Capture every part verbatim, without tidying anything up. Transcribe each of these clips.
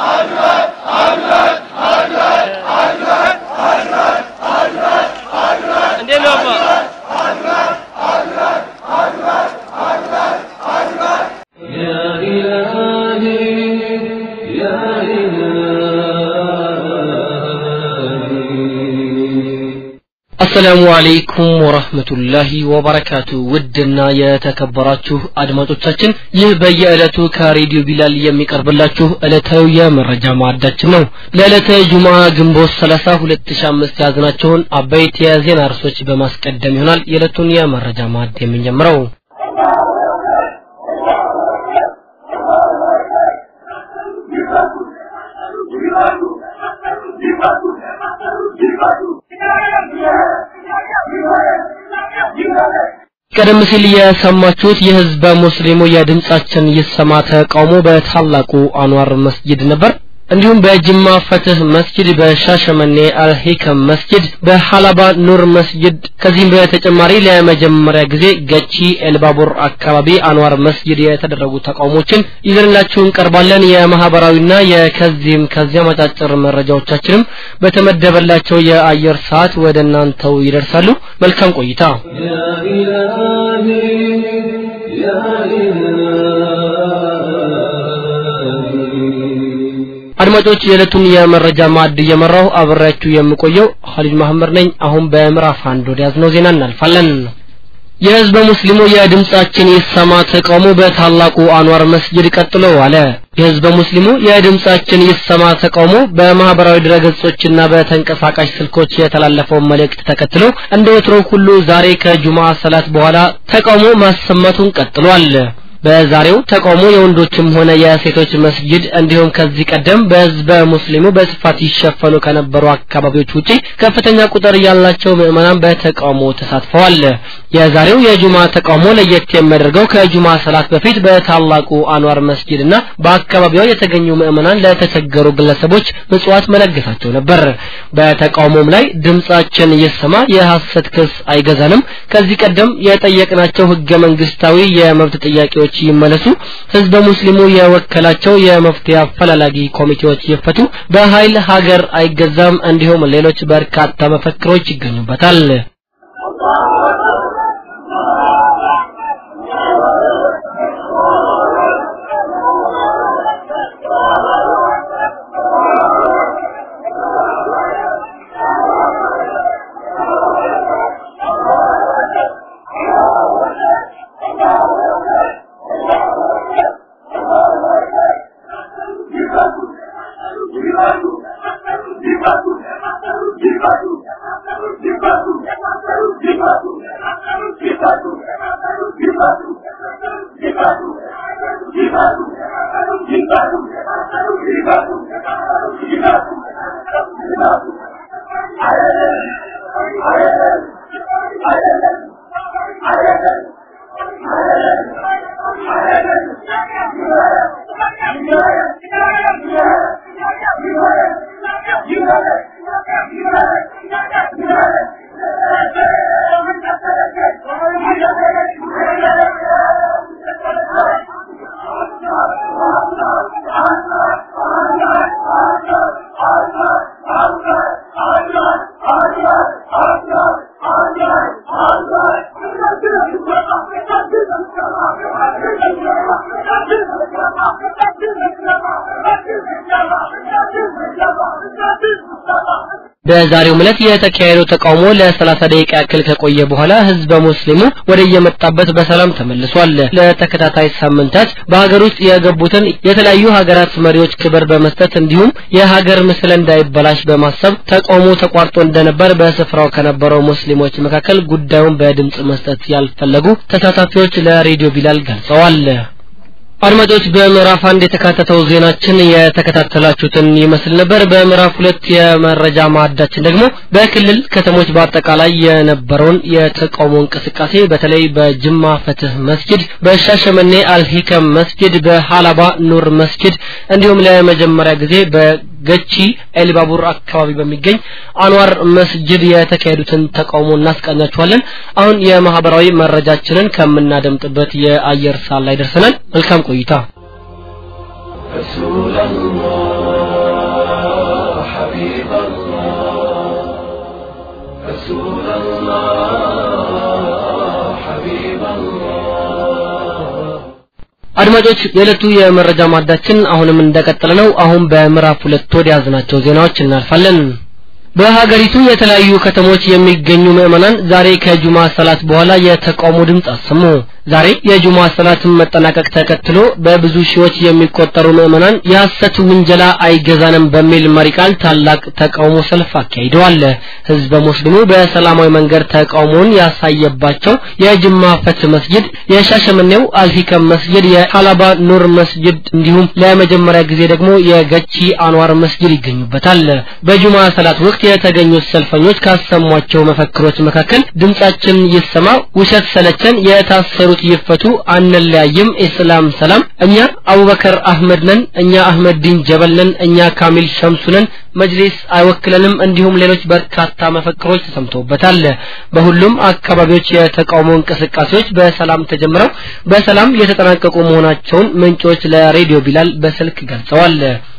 السلام عليكم ورحمة الله وبركاته ودنا يتكبراتشو أدماتوچاچن ይህ በየዕለቱ ከሬዲዮ ቢላል የሚቀርብላችሁ ዕለታዊ የመረጃ ማዕዳችን ነው። ለዕለተ ጁምዓ ግንቦት ሰላሳ ሁለት ሺህ አምስት ያዝናቸውን አበይት የዜና ርዕሶች በማስቀደም ይሆናል የዕለቱን የመረጃ ማዕድ የምንጀምረው። ቀደም ሲል የሰማችሁት የህዝብ ሙስሊሙ የድምጻችን ይሰማ ተቃውሞ በታላቁ አንዋር መስጊድ ነበር። እንዲሁም በጅማ ፈትህ መስጊድ፣ በሻሸመኔ አልሂከም መስጊድ፣ በሐላባ ኑር መስጊድ ከዚህም በተጨማሪ ለመጀመሪያ ጊዜ ገቺ ኤልባቡር አካባቢ አንዋር መስጊድ የተደረጉ ተቃውሞችን ይዘንላችሁ እንቀርባለን። የማህበራዊና የከዚህም ከዚያ መጣጥር መረጃዎቻችንም በተመደበላቸው የአየር ሰዓት ወደናንተው ይደርሳሉ። መልካም ቆይታ። ያ ኢላሂ ያ አድማጮች የዕለቱን የመረጃ ማዕድ እየመራው አብራችሁ የምቆየው ኻሊድ መሐመድ ነኝ። አሁን በምዕራፍ አንድ ወደ ያዝነው ዜና እናልፋለን። የህዝብ ሙስሊሙ የድምጻችን ይሰማ ተቃውሞ በታላቁ አንዋር መስጊድ ቀጥሎ ዋለ። የህዝብ ሙስሊሙ የድምጻችን ይሰማ ተቃውሞ በማህበራዊ ድረገጾችና በተንቀሳቃሽ ስልኮች የተላለፈው መልእክት ተከትሎ እንደወትሮው ሁሉ ዛሬ ከጁምዓ ሰላት በኋላ ተቃውሞ ማሰማቱን ቀጥሏል። በዛሬው ተቃውሞ የወንዶችም ሆነ የሴቶች መስጊድ እንዲሁም ከዚህ ቀደም በህዝብ ሙስሊሙ በስፋት ይሸፈኑ ከነበሩ አካባቢዎች ውጪ ከፍተኛ ቁጥር ያላቸው ምዕመናን በተቃውሞ ተሳትፈዋል። የዛሬው የጁምዓ ተቃውሞ ለየት የሚያደርገው ከጁምዓ ሰላት በፊት በታላቁ አንዋር መስጊድና በአካባቢው የተገኙ ምዕመናን ለተቸገሩ ግለሰቦች ምጽዋት መለገሳቸው ነበር። በተቃውሞም ላይ ድምጻችን ይሰማ የሐሰት ክስ አይገዛንም፣ ከዚህ ቀደም የጠየቅናቸው ህገ መንግስታዊ የመብት ጥያቄዎች ይመለሱ፣ ህዝብ ሙስሊሙ የወከላቸው የመፍትሄ አፈላላጊ ኮሚቴዎች ይፈቱ፣ በኃይል ሀገር አይገዛም እንዲሁም ሌሎች በርካታ መፈክሮች ይገኙበታል። በዛሬው ዕለት የተካሄደው ተቃውሞ ለ30 ደቂቃ ያክል ከቆየ በኋላ ህዝብ ሙስሊሙ ወደ የመጣበት በሰላም ተመልሷል። ለተከታታይ ሳምንታት በሀገር ውስጥ የገቡትን የተለያዩ ሀገራት መሪዎች ክብር በመስጠት እንዲሁም የሀገር ምስል እንዳይበላሽ በማሰብ ተቃውሞ ተቋርጦ እንደነበር በስፍራው ከነበረው ሙስሊሞች መካከል ጉዳዩን በድምጽ መስጠት ያልፈለጉ ተሳታፊዎች ለሬዲዮ ቢላል ገልጸዋል። አድማጮች በምዕራፍ አንድ የተካተተው ዜናችን የተከታተላችሁትን ይመስል ነበር። በምዕራፍ ሁለት የመረጃ ማዕዳችን ደግሞ በክልል ከተሞች በአጠቃላይ የነበረውን የተቃውሞ እንቅስቃሴ በተለይ በጅማ ፈትህ መስጊድ፣ በሻሸመኔ አልሂከም መስጊድ፣ በሐላባ ኑር መስጊድ እንዲሁም ለመጀመሪያ ጊዜ በገቺ ኤልባቡር አካባቢ በሚገኝ አንዋር መስጊድ የተካሄዱትን ተቃውሞ እናስቃኛችኋለን። አሁን የማህበራዊ መረጃችንን ከምናደምጥበት የአየር ሰዓት ላይ ደርሰናል። መልካም ቆይታ። رسول الله حبيب الله رسول الله حبيب الله አድማጮች የዕለቱ የመረጃ ማዕዳችን አሁንም እንደቀጠለ ነው። አሁን በምዕራፍ ሁለት ወደ ያዝናቸው ዜናዎች እናልፋለን። በሀገሪቱ የተለያዩ ከተሞች የሚገኙ ምዕመናን ዛሬ ከጁማ ሰላት በኋላ የተቃውሞ ድምጽ አሰሙ። ዛሬ የጁማ ሰላትን መጠናቀቅ ተከትሎ በብዙ ሺዎች የሚቆጠሩ ምዕመናን የሐሰት ውንጀላ አይገዛንም በሚል መሪ ቃል ታላቅ ተቃውሞ ሰልፍ አካሂደዋል። ህዝበ ሙስሊሙ በሰላማዊ መንገድ ተቃውሞውን ያሳየባቸው የጅማ ፈት መስጊድ፣ የሻሸመኔው አልሂከም መስጊድ፣ የሐላባ ኑር መስጊድ እንዲሁም ለመጀመሪያ ጊዜ ደግሞ የገቺ አንዋር መስጊድ ይገኙበታል። በጁማ ሰላት ወቅት የተገኙት ሰልፈኞች ካሰሟቸው መፈክሮች መካከል ድምጻችን ይሰማ፣ ውሸት ሰለቸን፣ የታሰሩት ይፈቱ፣ አንለያይም፣ እስላም ሰላም፣ እኛ አቡበከር አህመድ ነን፣ እኛ አህመድ ዲን ጀበል ነን፣ እኛ ካሚል ሸምሱ ነን፣ መጅሊስ አይወክለንም እንዲሁም ሌሎች በርካታ መፈክሮች ተሰምተውበታል። በሁሉም አካባቢዎች የተቃውሞ እንቅስቃሴዎች በሰላም ተጀምረው በሰላም የተጠናቀቁ መሆናቸውን ምንጮች ለሬዲዮ ቢላል በስልክ ገልጸዋል።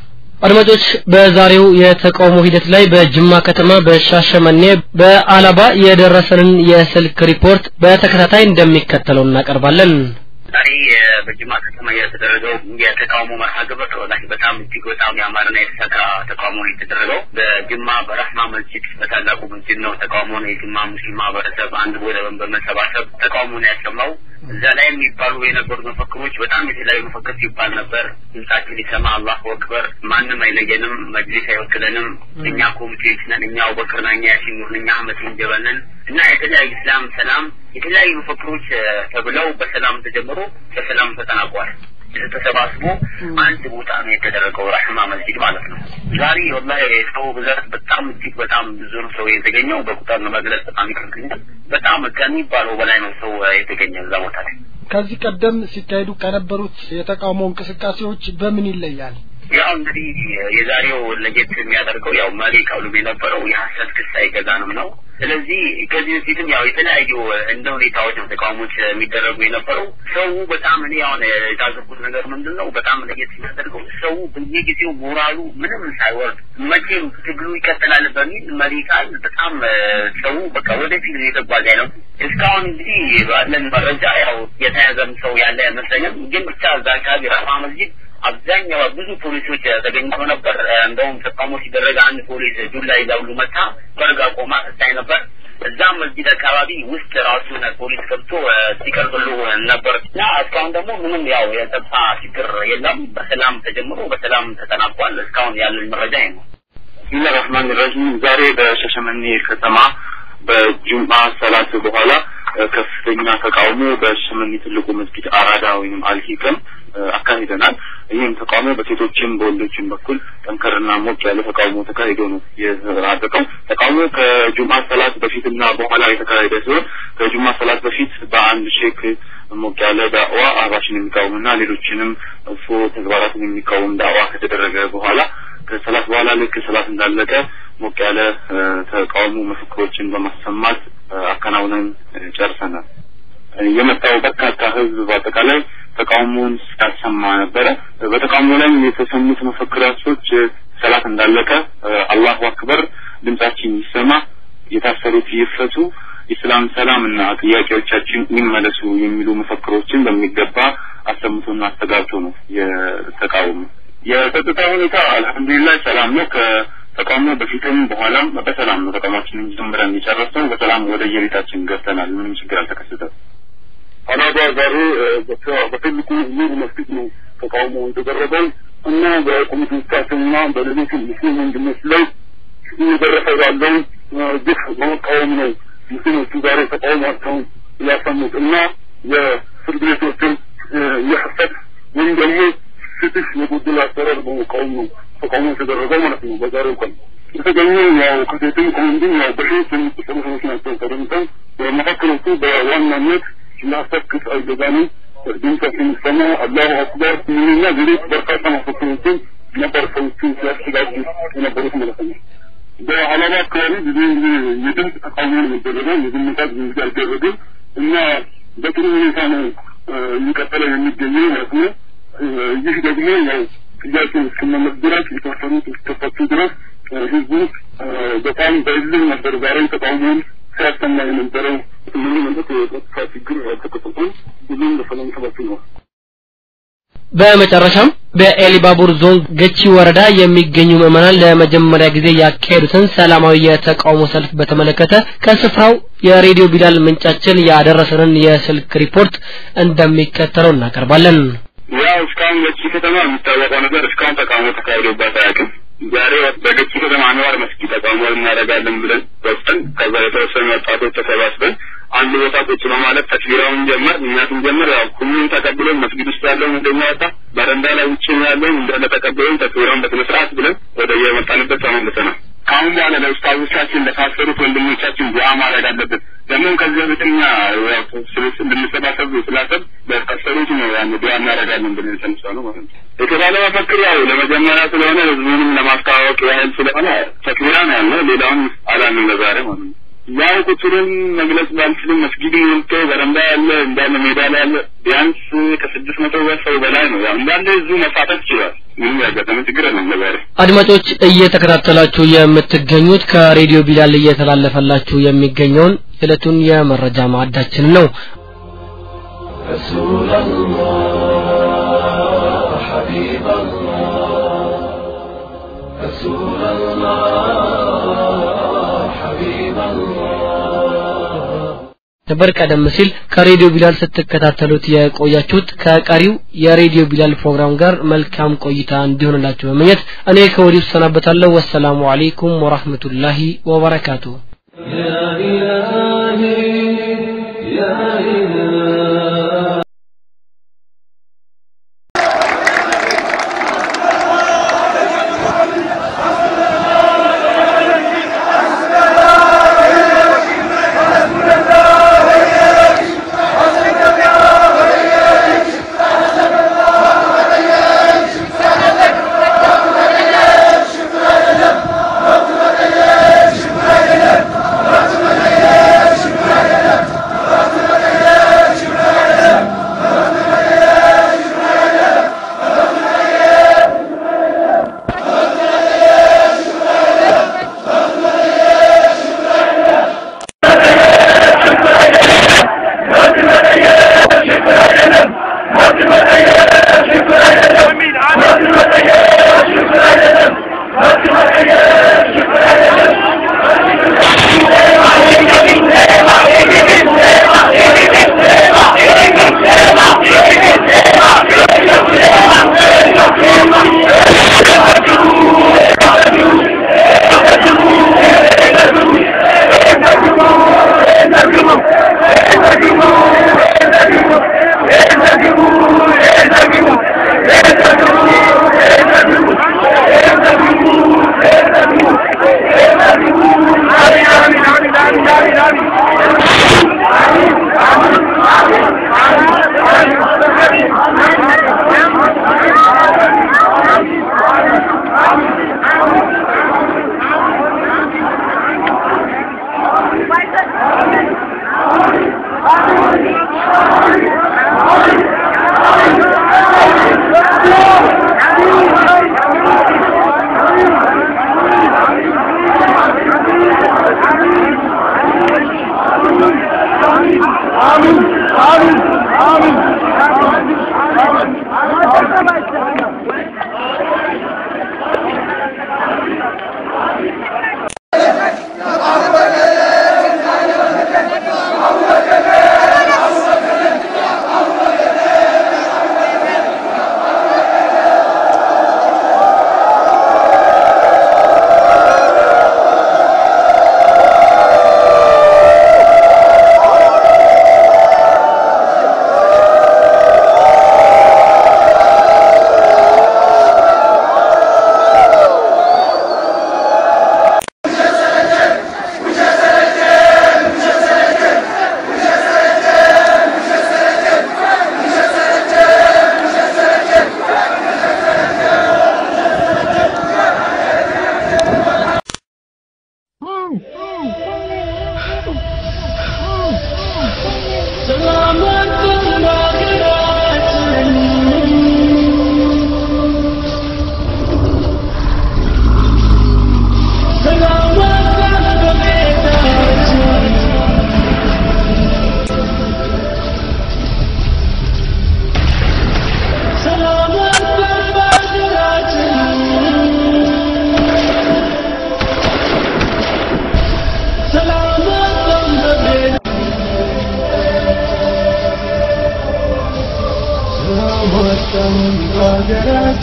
አድማጮች በዛሬው የተቃውሞ ሂደት ላይ በጅማ ከተማ በሻሸመኔ በአላባ የደረሰንን የስልክ ሪፖርት በተከታታይ እንደሚከተለው እናቀርባለን። ዛሬ በጅማ ከተማ የተደረገው የተቃውሞ መርሃ ግብር ወላሂ በጣም እጅግ በጣም ያማረና የተሳካ ተቃውሞ የተደረገው በጅማ በረህማ መስጂድ በታላቁ መስጂድ ነው። ተቃውሞ ነው የጅማ ሙስሊም ማህበረሰብ አንድ ቦታ በመሰባሰብ ተቃውሞ ነው ያሰማው። እዛ ላይ የሚባሉ የነበሩ መፈክሮች በጣም የተለያዩ መፈክር ሲባል ነበር። ድምጻችን ይሰማ፣ አላሁ አክበር፣ ማንም አይለየንም፣ መጅሊስ አይወክለንም፣ እኛ ኮሚቴዎች ነን፣ እኛ አቡበክር ነን፣ እኛ ያሲን ነን፣ እኛ አህመድ ጀበል ነን እና የተለያዩ እስላም ሰላም የተለያዩ መፈክሮች ተብለው በሰላም ተጀምሮ በሰላም ተጠናቋል። ተሰባስቦ አንድ ቦታ ነው የተደረገው ረህማ መስጂድ ማለት ነው። ዛሬ ወላሂ ሰው ብዛት በጣም እጅግ በጣም ብዙ ሰው የተገኘው በቁጥር ለመግለጽ በጣም ይከብዳል። በጣም ከሚባለው በላይ ነው ሰው የተገኘው እዛ ቦታ ላይ። ከዚህ ቀደም ሲካሄዱ ከነበሩት የተቃውሞ እንቅስቃሴዎች በምን ይለያል? ያው እንግዲህ የዛሬው ለየት የሚያደርገው ያው መሪ ቃሉም የነበረው የሐሰት ክስ አይገዛንም ነው። ስለዚህ ከዚህ በፊትም ያው የተለያዩ እንደ ሁኔታዎች ተቃውሞች የሚደረጉ የነበረው ሰው በጣም እኔ አሁን የታዘብኩት ነገር ምንድነው በጣም ለየት የሚያደርገው ሰው በየጊዜው ሞራሉ ምንም ሳይወርድ መቼም ትግሉ ይቀጥላል በሚል መሪ ቃል በጣም ሰው በቃ ወደፊት እየተጓዘ ነው። እስካሁን እንግዲህ ባለን መረጃ ያው የተያዘም ሰው ያለ አይመስለኝም። ግን ብቻ እዛ አካባቢ ረህማ መስጂድ አብዛኛው ብዙ ፖሊሶች ተገኝተው ነበር። እንደውም ተቃውሞ ሲደረግ አንድ ፖሊስ ዱላ ይዘው መታ በርጋ ቆማ ተታይ ነበር። እዛም መስጂድ አካባቢ ውስጥ ራሱን ፖሊስ ገብቶ ሲቀርብሉ ነበር እና እስካሁን ደግሞ ምንም ያው የጸጥታ ችግር የለም። በሰላም ተጀምሮ በሰላም ተጠናቋል። እስካሁን ያለን መረጃ ይሄ ነው። ቢስሚላሂር ረህማኒር ረሂም ዛሬ በሻሸመኔ ከተማ በጁምዓ ሰላት በኋላ ከፍተኛ ተቃውሞ በሻሸመኔ ትልቁ መስጊድ አራዳ ወይም አልሂከም አካሂደናል። ይህም ተቃውሞ በሴቶችም በወንዶችም በኩል ጠንከርና ሞቅ ያለ ተቃውሞ ተካሂዶ ነው የተራደቀው። ተቃውሞ ከጁምዓ ሰላት በፊትና በኋላ የተካሄደ ሲሆን ከጁምዓ ሰላት በፊት በአንድ ሼክ ሞቅ ያለ ዳዕዋ አባሽን የሚቃወምና ሌሎችንም እፎ ተግባራትን የሚቃወም ዳዕዋ ከተደረገ በኋላ ከሰላት በኋላ ልክ ሰላት እንዳለቀ ሞቅ ያለ ተቃውሞ መፈክሮችን በማሰማት አከናውነን ጨርሰናል። የመጣው በርካታ ህዝብ በአጠቃላይ ተቃውሞውን ሲያሰማ ነበር። በተቃውሞ ላይ የተሰሙት መፈክሮች ሰላት እንዳለቀ አላሁ አክበር፣ ድምጻችን ይሰማ፣ የታሰሩት ይፈቱ፣ ኢስላም ሰላምና ጥያቄዎቻችን ይመለሱ የሚሉ መፈክሮችን በሚገባ አሰምቶና አስተጋብቶ ነው የተቃውሞ። የጸጥታ ሁኔታ አልሐምዱሊላህ ሰላም ነው። ከተቃውሞ በፊትም በኋላም በሰላም ነው ተቃውሟችንን ጀምረን የጨረስነው። በሰላም ወደ የቤታችን ገብተናል። ምንም ችግር አልተከሰተም። አላባ ዛሬ በትልቁ ኑር መስጊድ ነው ተቃውሞ የተደረገው እና በኮሚቴዎቻችንና በሌሎች ሙስሊም ወንድሞች ላይ እየደረሰ ያለውን ግፍ በመቃወም ነው ሙስሊሞቹ ዛሬ ተቃውሟቸውን ያሰሙት እና የፍርድ ቤቶችን የሐሰት ወይም ደግሞ ፍትህ የጎደለ አሰራር በመቃወም ነው ተቃውሞ የተደረገው ማለት ነው። በዛሬው ቀን የተገኙ ያው ከሴትም ከወንድም ያው በሺዎች የሚቆጠሩ ሰዎች ናቸው ተገኝተው በመካከሎቹ በዋናነት ላስተክስ አይገዛንም፣ ድምጻችን ይሰማ፣ አላሁ አክበር ምንኛ ሌሎች በርካታ መፈክሮችን ነበር ሰዎቹ ሲያስተጋቡ የነበሩት ማለት ነው። በአላባ አካባቢ ብዙ የድምፅ ተቃውሞ የሚደረገው የድምጻት ዝንጅ አይደረግም እና በጥሩ ሁኔታ ነው የሚቀጥለው የሚገኘው ማለት ነው። ይህ ደግሞ ያው ጥያቄ እስከመመለስ ድረስ የተወሰኑት እስከፈቱ ድረስ ህዝቡ በጣም በእልህ ነበር ዛሬ ተቃውሞውን ሲያሰማ የነበረው። ምንም ማለት የጸጥታ ችግር ያልተከሰተው ብዙም በሰላም ተበትኗል። በመጨረሻም በኤሊባቡር ዞን ገቺ ወረዳ የሚገኙ ምዕመናን ለመጀመሪያ ጊዜ ያካሄዱትን ሰላማዊ የተቃውሞ ሰልፍ በተመለከተ ከስፍራው የሬዲዮ ቢላል ምንጫችን ያደረሰንን የስልክ ሪፖርት እንደሚከተለው እናቀርባለን። ያው እስካሁን ገቺ ከተማ የሚታወቀው ነገር እስካሁን ተቃውሞ ተካሂዶባት አያውቅም። ዛሬ በገቺ ከተማ አንዋር መስጊድ ተቃውሞ እናደርጋለን ብለን ወጥተን ከዛ የተወሰኑ ወጣቶች ተሰባስበን አንድ ቦታ ቁጭ በማለት ተክቢራውን ጀመር እኛቱን ጀመር ያው ሁሉም ተቀብለው መስጊድ ውስጥ ያለው እንደኛ ወጣ በረንዳ ላይ ውጭ ያለው እንደለ ተቀብለው ተክቢራውን በተመስራት ብለን ወደ የመጣንበት ተመልሰናል። ካሁን በኋላ ለኡስታዞቻችን ለታሰሩት ወንድሞቻችን ዱዓ ማድረግ አለብን። ለምን ከዚህ በተኛ ያው ስለስ እንደምሰባሰብ ስላሰብ በታሰሩት ነው ያን ዱዓ እናደርጋለን ብለን ተነሳነው ማለት ነው። የተባለ መፈክር ያው ለመጀመሪያ ስለሆነ ህዝቡንም ለማስተዋወቅ ያህል ስለሆነ ተክቢራ ነው ያለው ሌላውን አላንም ለዛሬ ማለት ነው። ያው ቁጥሩን መግለጽ ባልችልም መስጊዱ ሞልቶ በረንዳ ያለ እንዳለ ሜዳ ላይ ያለ ቢያንስ ከስድስት መቶ ሰው በላይ ነው። ያው እንዳለ ህዝቡ መሳተፍ ይችላል። ምን ያጋጠመ ችግር የለም ለዛሬ። አድማጮች እየተከታተላችሁ የምትገኙት ከሬዲዮ ቢላል እየተላለፈላችሁ የሚገኘውን የዕለቱን የመረጃ ማዕዳችን ነው። ረሱላላህ ሐቢበላህ ረሱላላህ ነበር ቀደም ሲል ከሬዲዮ ቢላል ስትከታተሉት የቆያችሁት። ከቀሪው የሬዲዮ ቢላል ፕሮግራም ጋር መልካም ቆይታ እንዲሆንላችሁ በመኘት እኔ ከወዲሁ ሰናበታለሁ። ወሰላሙ አለይኩም ወራህመቱላሂ ወበረካቱ። ያ ኢላሂ ያ ኢላሂ Yeah.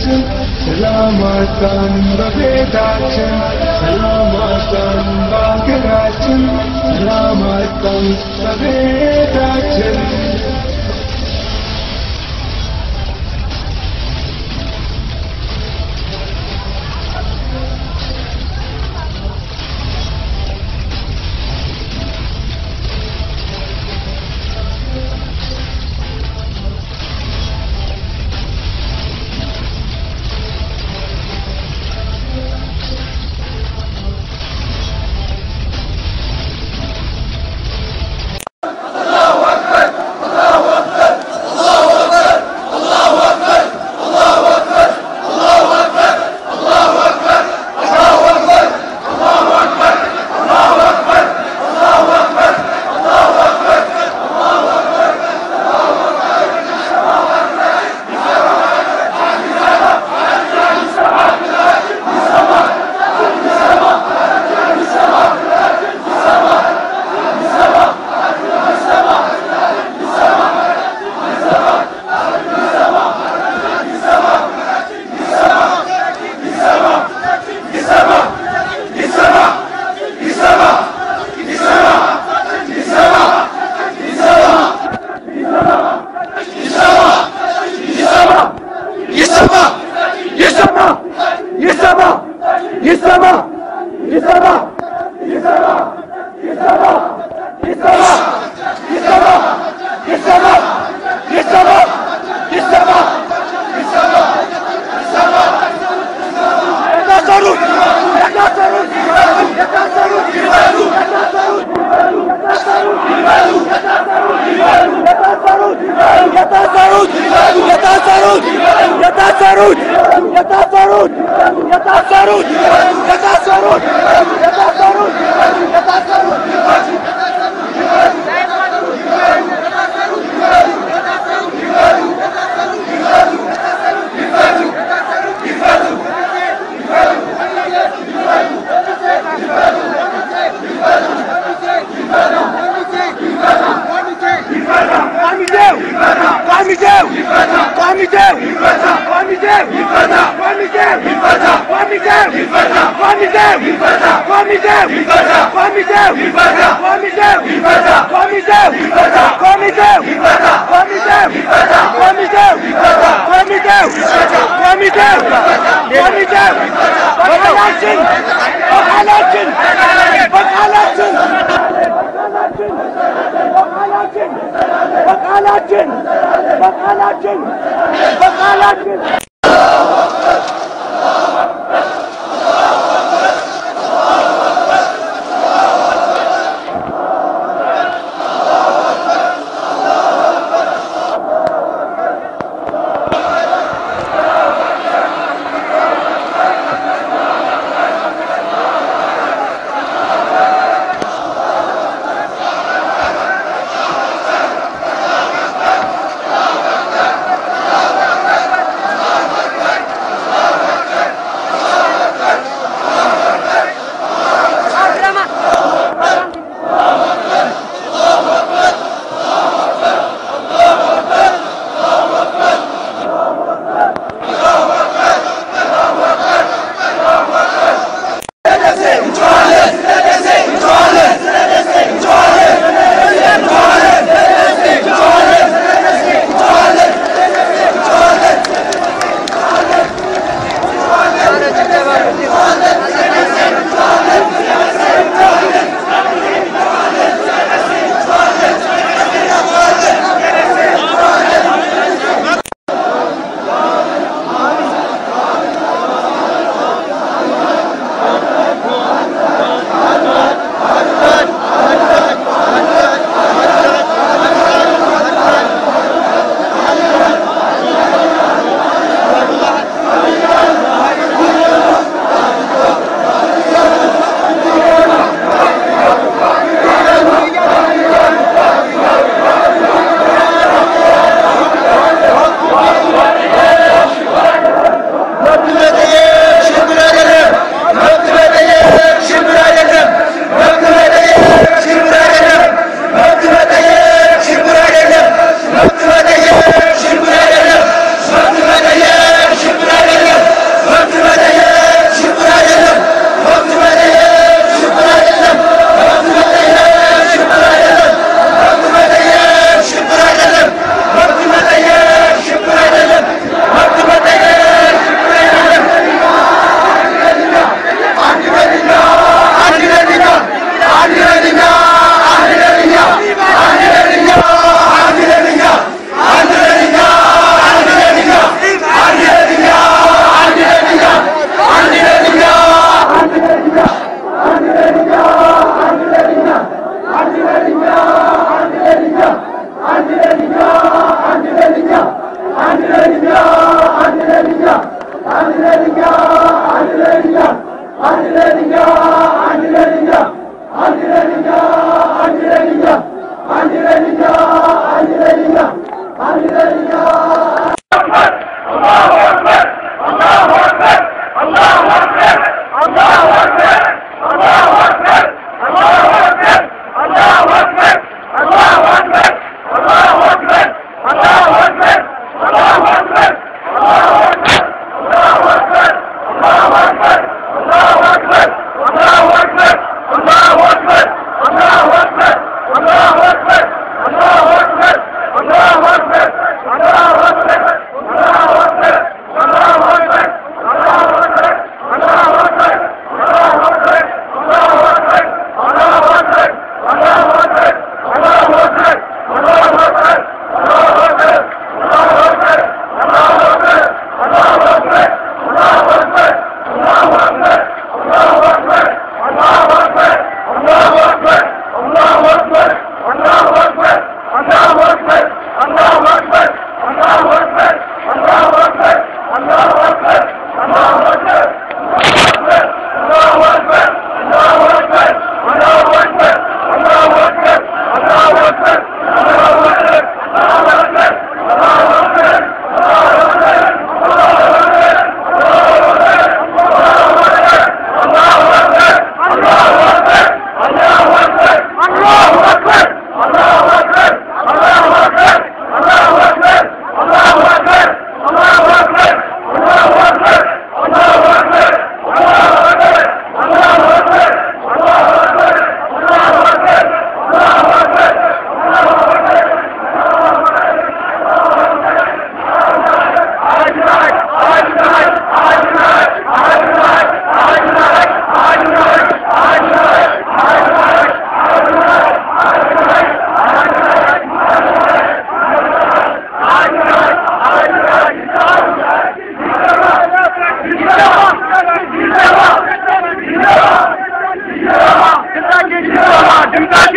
በቤታችን ሰላማችን በቤታችን ሰላማችን በአገራችን ሰላማችን በቤታችን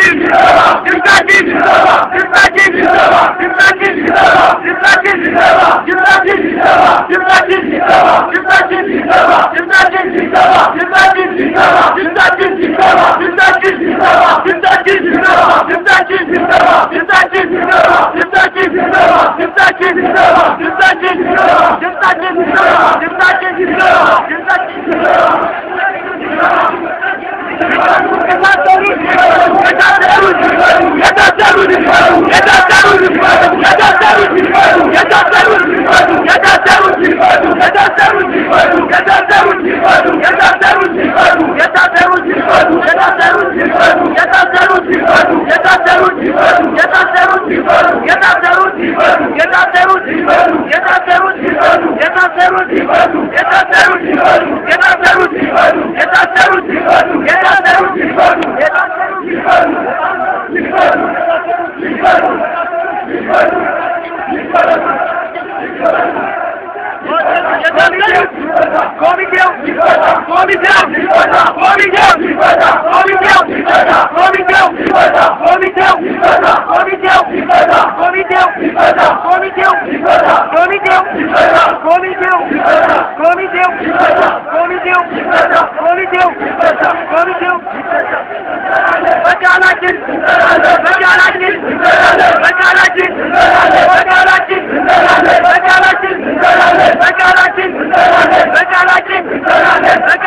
Let's